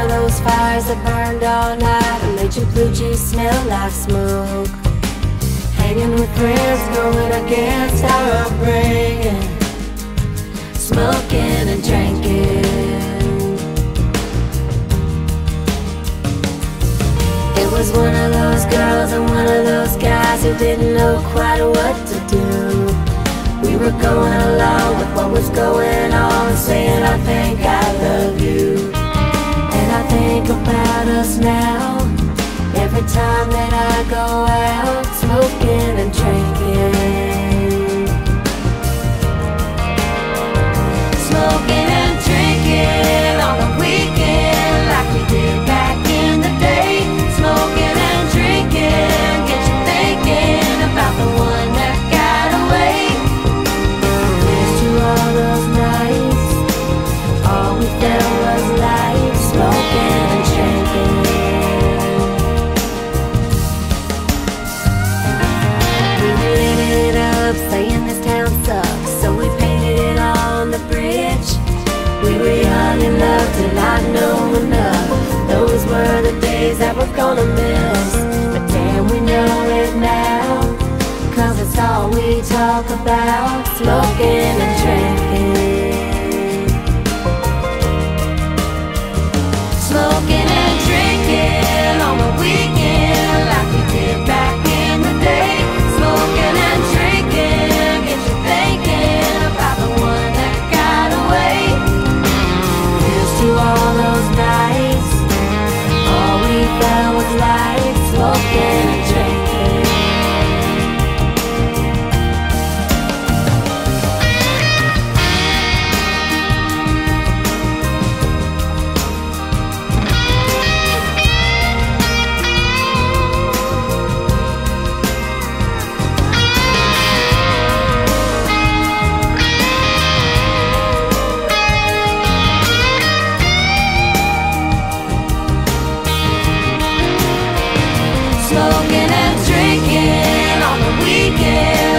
of those fires that burned all night and made your blue juice smell like smoke. Hanging with friends, going against our upbringing, smoking and drinking. It was one of those girls and one of those guys who didn't know quite what to do. We were going along with what was going on, saying I think I love you. And I think about us now, every time that I go out, smoking and drinking. Smoking and drinking on the weekend, like we did back in the day. Smoking and drinking, get you thinking about the one that got away. Here's to all those nights, all we felt was life, smoking and drinking. We lit it up, saying this town sucks, so we painted it on the bridge. We were young and loved to not know enough. Those were the days that we're gonna miss. But damn, we know it now, 'cause it's all we talk about, smoking and drinking. Smoking and drinking on the weekend, like we did back in the day. Smoking and drinking, get you thinking about the one that got away. Here's to all those nights, all we felt was life, smoking and drinking. Smoking and drinking on the weekend.